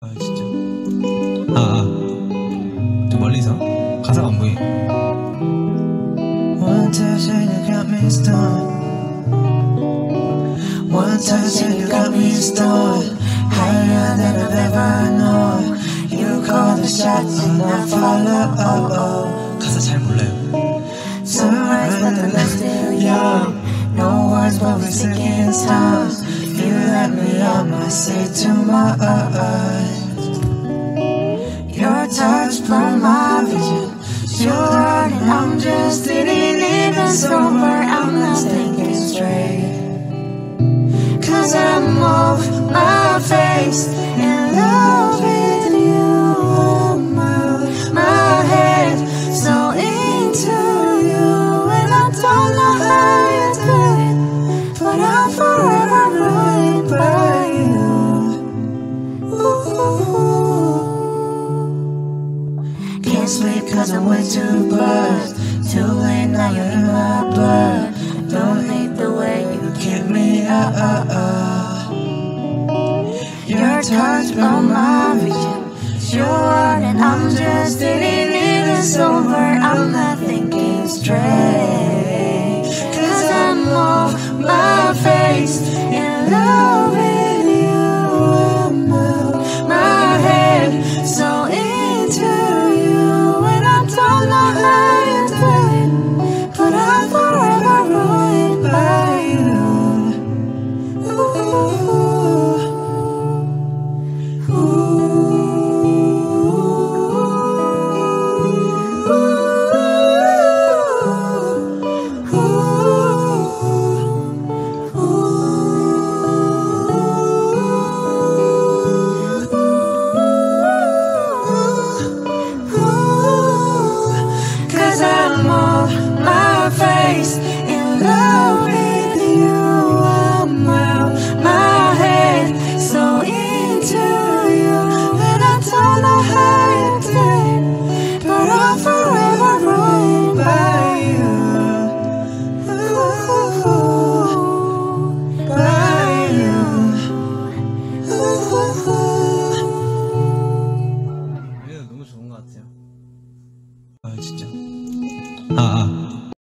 아 진짜. 좀 멀리서 가사가 안 보여. One touch and you got me stunned. One touch and you got me stunned. Higher than I've ever known. You call the shots and I follow. 가사 잘 몰라요. Sunrise but the night still young. No words but we're sinking stars. If you let me I might say too much. Your touch from my vision. Your heart and I'm just sitting even sober. I'm not thinking straight. Cause I'm off my face in love with you. My head so into you. And I don't know how you do it, but I'm forever ruined by you. Can't sleep cause I'm way too buzzed. Too late now you're in my blood. Don't hate the way you keep me up. Your touch on my vision. Your heart and I'm just sitting even sober. I'm not thinking straight. Cause I'm off my face.